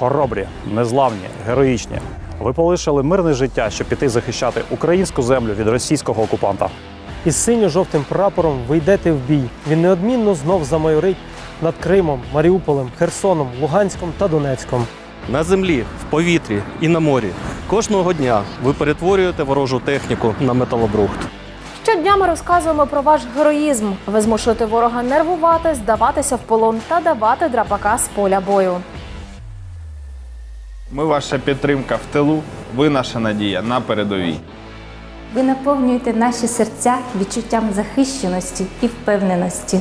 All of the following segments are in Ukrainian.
хоробрі, незламні, героїчні. Ви полишили мирне життя, щоб піти захищати українську землю від російського окупанта. Із синьо-жовтим прапором ви йдете в бій. Він неодмінно знов замайорить над Кримом, Маріуполем, Херсоном, Луганськом та Донецьком. На землі, в повітрі і на морі. Кожного дня ви перетворюєте ворожу техніку на металобрухт. Щодня ми розказуємо про ваш героїзм. Ви змушуєте ворога нервувати, здаватися в полон та давати драпака з поля бою. Ми ваша підтримка в тилу, ви наша надія на передовій. Ви наповнюєте наші серця відчуттям захищеності і впевненості.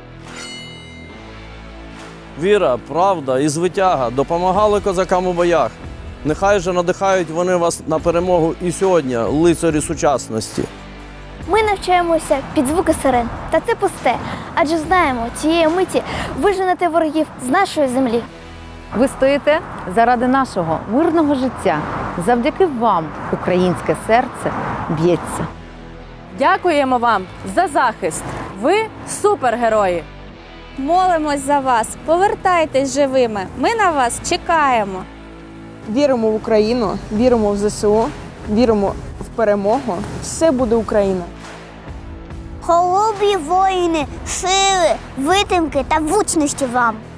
Віра, правда і звитяга допомагали козакам у боях. Нехай же надихають вони вас на перемогу і сьогодні, лицарі сучасності. Ми навчаємося під звуки сирен, та це пусте, адже знаємо, цієї миті виженете ворогів з нашої землі. Ви стоїте заради нашого мирного життя. Завдяки вам українське серце б'ється. Дякуємо вам за захист. Ви супергерої. Молимось за вас. Повертайтесь живими. Ми на вас чекаємо. Віримо в Україну, віримо в ЗСУ, віримо в перемогу. Все буде Україна. Хоробрі воїни, сили, витримки та влучності вам!